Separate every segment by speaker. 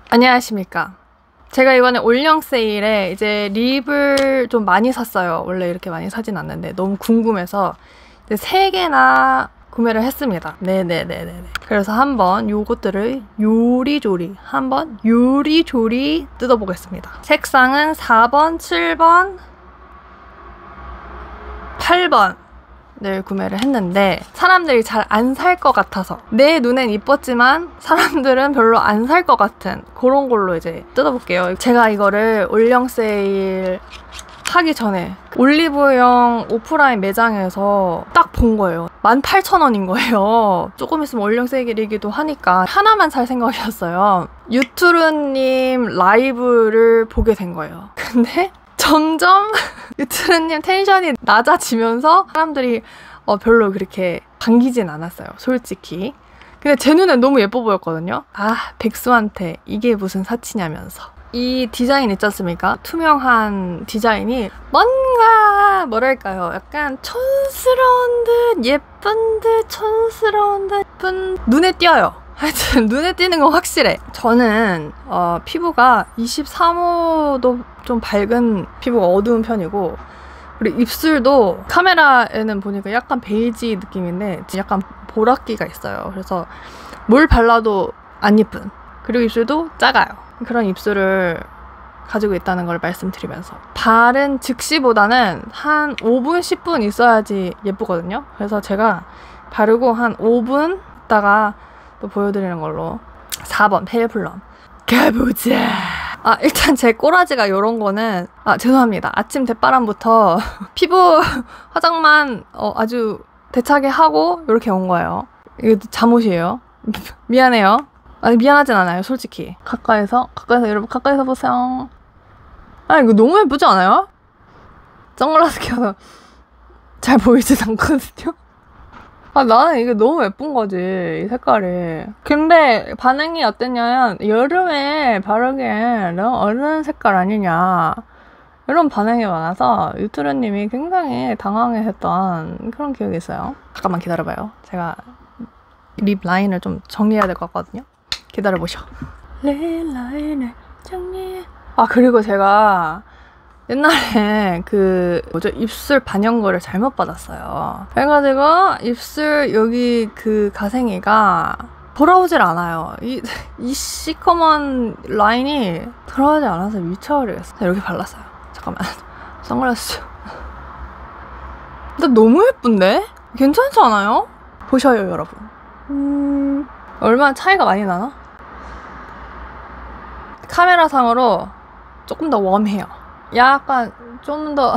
Speaker 1: 안녕하십니까. 제가 이번에 올영 세일에 이제 립을 좀 많이 샀어요. 원래 이렇게 많이 사진 않는데 너무 궁금해서 이제 3개나 구매를 했습니다. 네네네네. 그래서 한번 요것들을 요리조리 뜯어보겠습니다. 색상은 4번, 7번, 8번 을 구매를 했는데 사람들이 잘 안 살 것 같아서 내 눈엔 이뻤지만 사람들은 별로 안 살 것 같은 그런 걸로 이제 뜯어볼게요. 제가 이거를 올영 세일 하기 전에 올리브영 오프라인 매장에서 딱 본 거예요. 18,000원인 거예요. 조금 있으면 올영 세일이기도 하니까 하나만 살 생각이었어요. 유투르님 라이브를 보게 된 거예요. 근데 점점 유트르님 텐션이 낮아지면서 사람들이 별로 그렇게 반기진 않았어요. 솔직히. 근데 제 눈엔 너무 예뻐 보였거든요. 아, 백수한테 이게 무슨 사치냐면서. 이 디자인 있지 않습니까? 투명한 디자인이 뭔가 뭐랄까요? 약간 촌스러운 듯 예쁜 듯 촌스러운 듯 예쁜 눈에 띄어요. 하여튼 눈에 띄는 건 확실해. 저는 피부가 23호도 좀 밝은 피부가 어두운 편이고 그리고 입술도 카메라에는 보니까 약간 베이지 느낌인데 약간 보랏기가 있어요. 그래서 뭘 발라도 안 예쁜, 그리고 입술도 작아요. 그런 입술을 가지고 있다는 걸 말씀드리면서 바른 즉시보다는 한 5분, 10분 있어야지 예쁘거든요. 그래서 제가 바르고 한 5분 있다가 또 보여드리는 걸로 4번 페일플럼 가보자. 일단 제 꼬라지가 이런 거는 죄송합니다. 아침 대바람부터 피부 화장만 아주 대차게 하고 이렇게 온 거예요. 이거 잠옷이에요. 미안해요. 아니 미안하진 않아요. 솔직히 가까이서 여러분 가까이서 보세요. 이거 너무 예쁘지 않아요? 선글라스 켜서 잘 보이진 않거든요. 나는 이게 너무 예쁜 거지, 이 색깔이. 근데 반응이 어땠냐면 여름에 바르기엔 너무 어른 색깔 아니냐 이런 반응이 많아서 유튜브님이 굉장히 당황해했던 그런 기억이 있어요. 잠깐만 기다려봐요. 제가 립 라인을 좀 정리해야 될 것 같거든요. 기다려보셔. 립 라인을 정리해. 그리고 제가 옛날에 입술 반영거를 잘못 받았어요. 그래가지고 입술 여기 그 가생이가 돌아오질 않아요. 이 시커먼 라인이 돌아오지 않아서 미쳐버리겠어. 이렇게 발랐어요. 잠깐만. 선글라스. 근데 너무 예쁜데? 괜찮지 않아요? 보셔요, 여러분. 얼마나 차이가 많이 나나? 카메라상으로 조금 더 웜해요. 약간 좀 더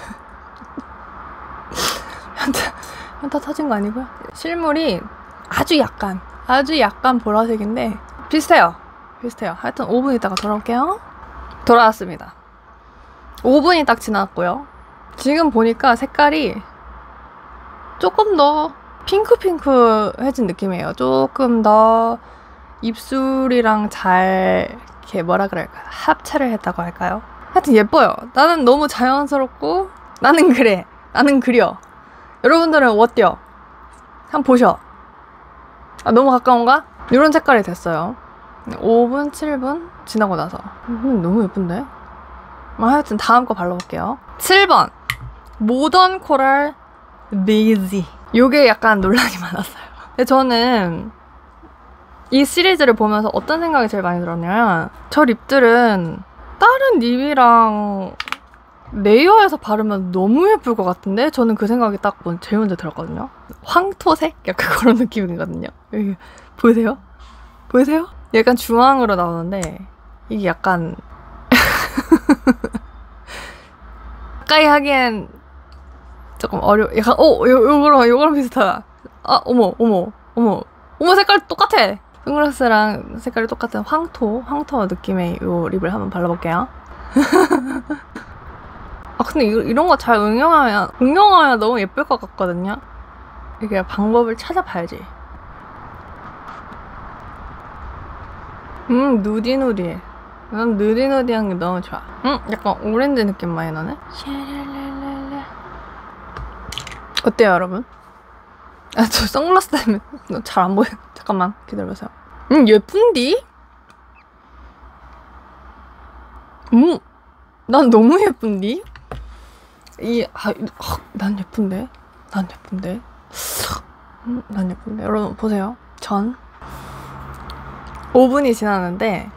Speaker 1: 현타 터진 거 아니고요. 실물이 아주 약간 보라색인데 비슷해요. 하여튼 5분 있다가 돌아올게요. 돌아왔습니다. 5분이 딱 지났고요. 지금 보니까 색깔이 조금 더 핑크해진 느낌이에요. 조금 더 입술이랑 잘 이렇게 뭐라 그럴까요? 합체를 했다고 할까요? 하여튼 예뻐요. 나는 너무 자연스럽고 나는 그래. 나는 그려. 여러분들은 어때요? 한번 보셔. 너무 가까운가? 이런 색깔이 됐어요. 5분, 7분 지나고 나서 너무 예쁜데? 하여튼 다음 거 발라볼게요. 7번 모던 코랄 베이지. 요게 약간 논란이 많았어요. 근데 저는 이 시리즈를 보면서 어떤 생각이 제일 많이 들었냐면 저 립들은 다른 립이랑 레이어해서 바르면 너무 예쁠 것 같은데 저는 그 생각이 딱 제일 먼저 들었거든요. 황토색? 약간 그런 느낌이거든요. 여기 보이세요? 약간 주황으로 나오는데 이게 약간 가까이 하기엔 조금 약간 요거랑 비슷하다. 어머 색깔 똑같아. 선글라스랑 색깔이 똑같은 황토 느낌의 요 립을 한번 발라볼게요. 근데 이런 거 잘 응용하면 너무 예쁠 것 같거든요. 이게 방법을 찾아봐야지. 누디누디해. 난 누디누디한 게 너무 좋아. 약간 오렌지 느낌 많이 나네. 어때요, 여러분? 저 선글라스 때문에 잘 안 보여. 잠깐만 기다려보세요. 예쁜디? 난 너무 예쁜디? 난 예쁜데? 난 예쁜데? 난 예쁜데? 여러분 보세요. 전 5분이 지났는데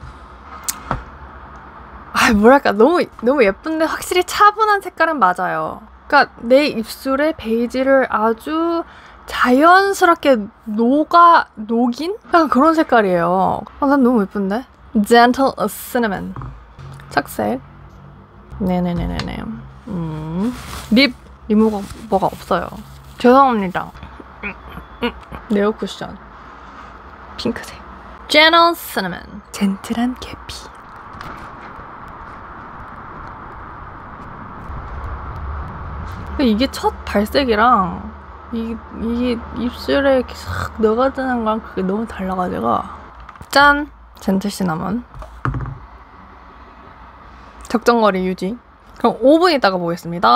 Speaker 1: 뭐랄까 너무 예쁜데 확실히 차분한 색깔은 맞아요. 그러니까 내 입술에 베이지를 아주 자연스럽게 녹인? 약간 그런 색깔이에요. 난 너무 예쁜데? Gentle Cinnamon 착색. 네네네네네. 립 리무버가 없어요. 죄송합니다. 네오 쿠션 핑크색. Gentle Cinnamon 젠틀한 계피. 이게 첫 발색이랑 이게 입술에 이렇게 싹 녹아드는 거랑 그게 너무 달라가지고. 짠! 젠틀 시나몬. 적정거리 유지. 그럼 5분 있다가 보겠습니다.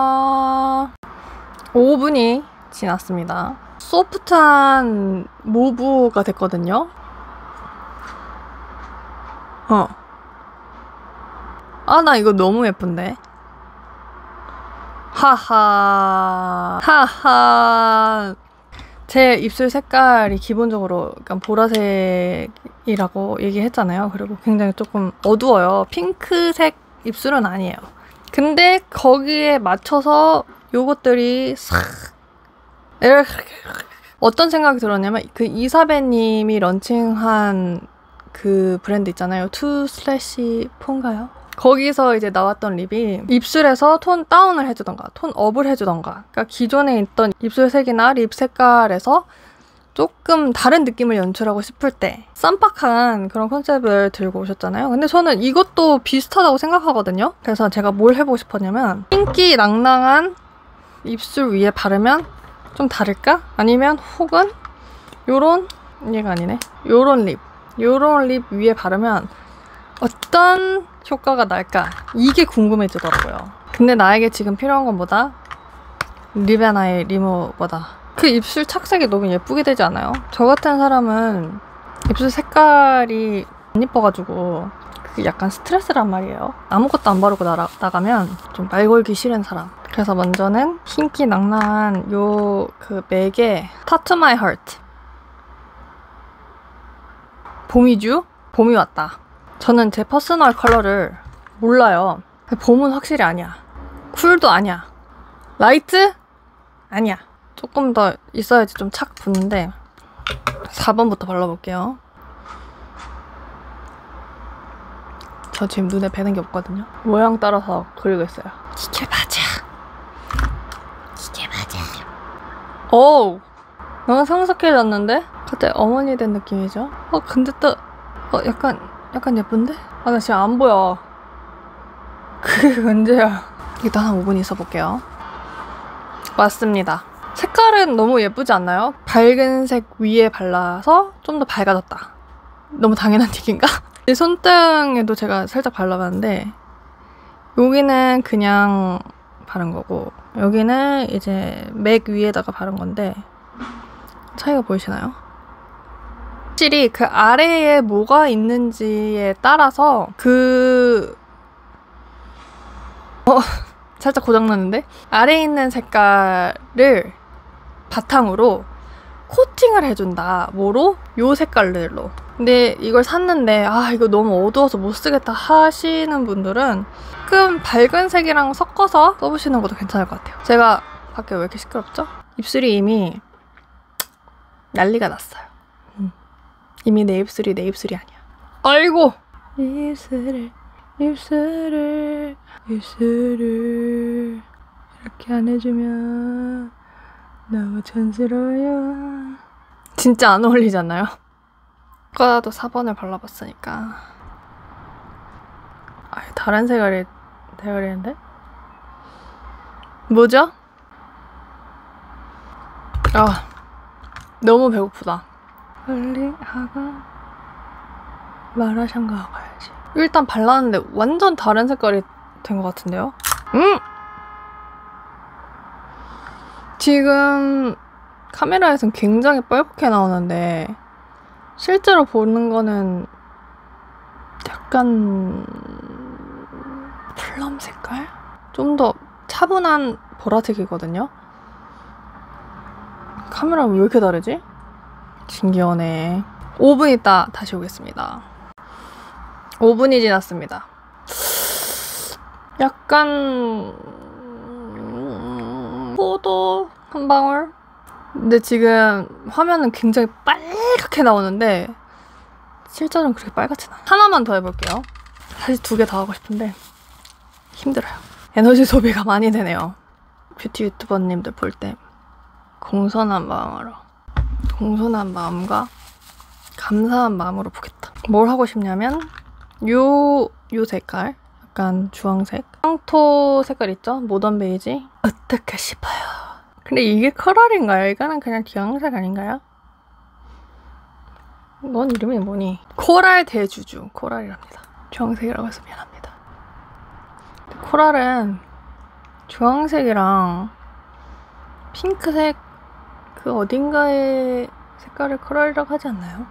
Speaker 1: 5분이 지났습니다. 소프트한 모브가 됐거든요. 나 이거 너무 예쁜데? 하하. 제 입술 색깔이 기본적으로 약간 보라색이라고 얘기했잖아요. 그리고 굉장히 조금 어두워요. 핑크색 입술은 아니에요. 근데 거기에 맞춰서 요것들이 싹 어떤 생각이 들었냐면 그 이사벨님이 런칭한 그 브랜드 있잖아요. 2/4인가요? 거기서 이제 나왔던 립이 입술에서 톤 다운을 해주던가 톤 업을 해주던가, 그러니까 기존에 있던 입술색이나 립 색깔에서 조금 다른 느낌을 연출하고 싶을 때 쌈박한 그런 컨셉을 들고 오셨잖아요. 근데 저는 이것도 비슷하다고 생각하거든요. 그래서 제가 뭘 해보고 싶었냐면 흰기 낭낭한 입술 위에 바르면 좀 다를까? 아니면 혹은 요런 얘가 아니네. 요런 립 위에 바르면 어떤 효과가 날까? 이게 궁금해지더라고요. 근데 나에게 지금 필요한 건 뭐다? 립앤아이 리무버다. 그 입술 착색이 너무 예쁘게 되지 않아요? 저 같은 사람은 입술 색깔이 안 예뻐가지고 그게 약간 스트레스란 말이에요. 아무것도 안 바르고 나가면 좀 말 걸기 싫은 사람. 그래서 먼저는 흰기 낭낭한 요 그 맥의 Tattoo My Heart. 봄이죠? 봄이 왔다. 저는 제 퍼스널 컬러를 몰라요. 봄은 확실히 아니야. 쿨도 아니야. 라이트? 아니야. 조금 더 있어야지 좀 착 붙는데 4번부터 발라볼게요. 저 지금 눈에 뵈는 게 없거든요. 모양 따라서 그리고 있어요. 이게 맞아. 이게 맞아. 오우! 너무 성숙해졌는데? 갑자기 어머니 된 느낌이죠? 근데 또 약간 예쁜데? 나 지금 안 보여. 그게 문제야. 일단 한 5분 있어볼게요. 왔습니다. 색깔은 너무 예쁘지 않나요? 밝은 색 위에 발라서 좀 더 밝아졌다. 너무 당연한 얘기인가? 이 손등에도 제가 살짝 발라봤는데 여기는 그냥 바른 거고 여기는 이제 맥 위에다가 바른 건데 차이가 보이시나요? 확실히 그 아래에 뭐가 있는지에 따라서 살짝 고장났는데? 아래에 있는 색깔을 바탕으로 코팅을 해준다. 뭐로? 요 색깔들로. 근데 이걸 샀는데 이거 너무 어두워서 못 쓰겠다 하시는 분들은 조금 밝은 색이랑 섞어서 써보시는 것도 괜찮을 것 같아요. 제가 밖에 왜 이렇게 시끄럽죠? 입술이 이미 난리가 났어요. 이미 내 입술이 아니야. 아이고! 입술을 이렇게 안 해주면 너무 촌스러워요. 진짜 안 어울리잖아요? 아까도 4번을 발라봤으니까 다른 색깔이 되어리는데? 뭐죠? 너무 배고프다. 빨리 마라샹가 가야지. 일단 발랐는데 완전 다른 색깔이 된 것 같은데요? 지금 카메라에선 굉장히 뻘겋게 나오는데 실제로 보는 거는 약간 플럼 색깔? 좀 더 차분한 보라색이거든요. 카메라가 왜 이렇게 다르지? 신기하네. 5분 있다 다시 오겠습니다. 5분이 지났습니다. 약간 포도 한 방울? 근데 지금 화면은 굉장히 빨갛게 나오는데 실제로는 그렇게 빨갛진 않아요. 하나만 더 해볼게요. 사실 2개 다 하고 싶은데 힘들어요. 에너지 소비가 많이 되네요. 뷰티 유튜버님들 볼 때 공손한 마음으로, 공손한 마음과 감사한 마음으로 보겠다. 뭘 하고 싶냐면 요 색깔, 약간 주황색, 황토 색깔 있죠? 모던 베이지? 어떨까 싶어요. 근데 이게 컬러인가요? 이거는 그냥 주황색 아닌가요? 넌 이름이 뭐니? 코랄 대주주, 코랄이랍니다. 주황색이라고 해서 미안합니다. 코랄은 주황색이랑 핑크색 그 어딘가의 색깔을 코랄이라고 하지 않나요?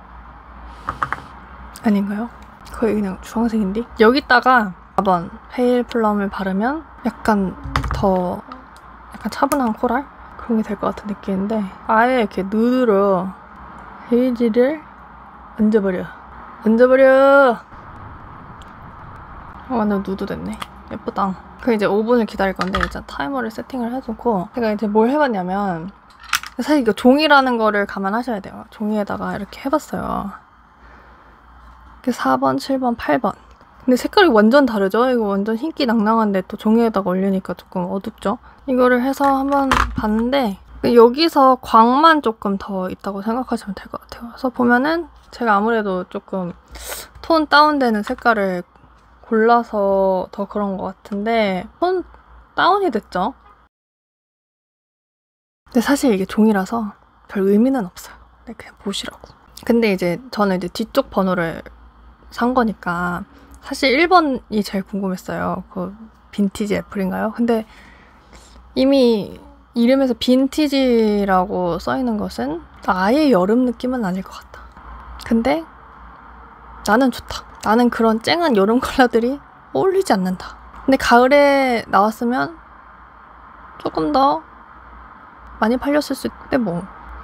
Speaker 1: 아닌가요? 거의 그냥 주황색인데? 여기다가 4번 페일 플럼을 바르면 약간 더 약간 차분한 코랄? 그런 게 될 것 같은 느낌인데 아예 이렇게 누드로 베이지를 얹어버려. 완전 누드 됐네. 예쁘다. 그럼 이제 5분을 기다릴 건데 이제 타이머를 세팅을 해두고 제가 이제 뭘 해봤냐면 사실 이거 종이라는 거를 감안하셔야 돼요. 종이에다가 이렇게 해봤어요. 이렇게 4번, 7번, 8번. 근데 색깔이 완전 다르죠? 이거 완전 흰기 낭낭한데 또 종이에다가 올리니까 조금 어둡죠? 이거를 해서 한번 봤는데 여기서 광만 조금 더 있다고 생각하시면 될 것 같아요. 그래서 보면은 제가 아무래도 조금 톤 다운되는 색깔을 골라서 더 그런 것 같은데 톤 다운이 됐죠? 근데 사실 이게 종이라서 별 의미는 없어요. 그냥 보시라고. 근데 이제 저는 이제 뒤쪽 번호를 산 거니까 사실 1번이 제일 궁금했어요. 그 빈티지 애플인가요? 근데 이미 이름에서 빈티지라고 써있는 것은 아예 여름 느낌은 아닐 것 같다. 근데 나는 좋다. 나는 그런 쨍한 여름 컬러들이 어울리지 않는다. 근데 가을에 나왔으면 조금 더 많이 팔렸을 수 있는데 뭐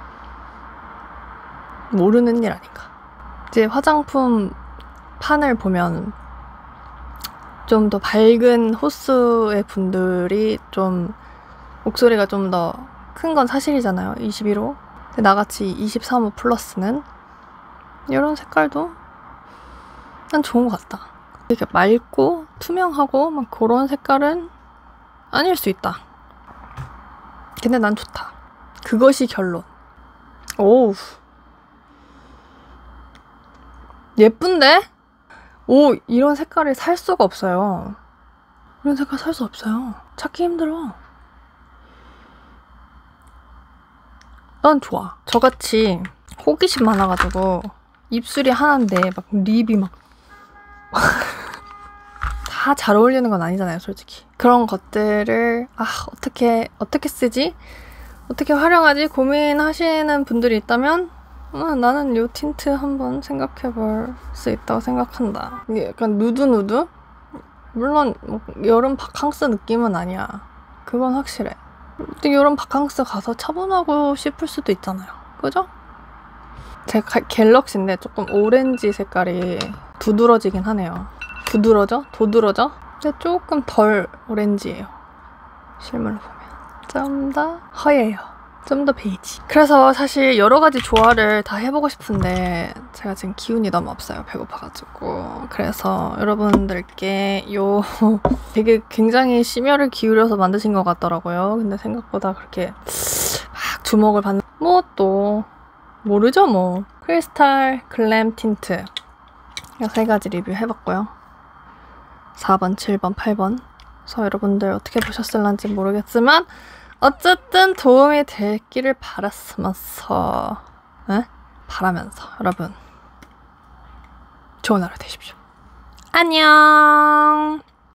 Speaker 1: 모르는 일 아닌가. 이제 화장품 판을 보면 좀 더 밝은 호수의 분들이 좀 목소리가 좀 더 큰 건 사실이잖아요. 21호. 근데 나같이 23호 플러스는 이런 색깔도 난 좋은 것 같다. 이렇게 맑고 투명하고 막 그런 색깔은 아닐 수 있다. 근데 난 좋다. 그것이 결론. 오우. 예쁜데? 오, 이런 색깔을 살 수가 없어요. 이런 색깔 살 수 없어요. 찾기 힘들어. 난 좋아. 저같이 호기심 많아가지고 입술이 하나인데 막 립이 막 다 잘 어울리는 건 아니잖아요, 솔직히. 그런 것들을 어떻게 쓰지? 어떻게 활용하지? 고민하시는 분들이 있다면 나는 이 틴트 한번 생각해 볼 수 있다고 생각한다. 이게 약간 누드? 물론 뭐 여름 바캉스 느낌은 아니야. 그건 확실해. 근데 여름 바캉스 가서 차분하고 싶을 수도 있잖아요. 그죠? 제가 갤럭시인데 조금 오렌지 색깔이 두드러지긴 하네요. 도드러져? 근데 조금 덜 오렌지예요. 실물로 보면. 좀 더 허예요. 좀 더 베이지. 그래서 사실 여러 가지 조화를 다 해보고 싶은데 제가 지금 기운이 너무 없어요. 배고파가지고. 그래서 여러분들께 되게 굉장히 심혈을 기울여서 만드신 것 같더라고요. 근데 생각보다 그렇게 막 주목을 받는 뭐 또 모르죠 뭐. 크리스탈 글램 틴트 이 3가지 리뷰 해봤고요. 4번, 7번, 8번. 그래서 여러분들 어떻게 보셨을런지 모르겠지만 어쨌든 도움이 됐기를 바라면서 여러분 좋은 하루 되십시오. 안녕.